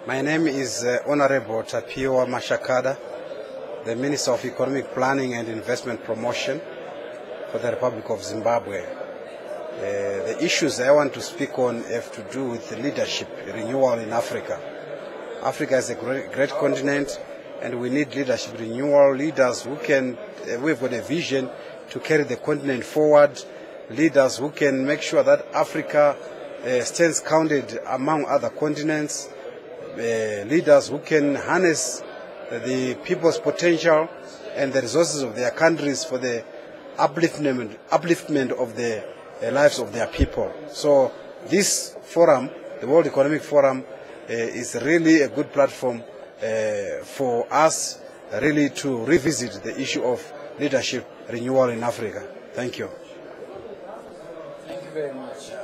My name is Honorable Tapiwa Mashakada, the Minister of Economic Planning and Investment Promotion for the Republic of Zimbabwe. The issues I want to speak on have to do with leadership renewal in Africa. Africa is a great continent, and we need leadership renewal, leaders who can, we've got a vision to carry the continent forward, leaders who can make sure that Africa stands counted among other continents, leaders who can harness the people's potential and the resources of their countries for the upliftment of the lives of their people. So this forum, the World Economic Forum, is really a good platform for us really to revisit the issue of leadership renewal in Africa. Thank you. Thank you very much.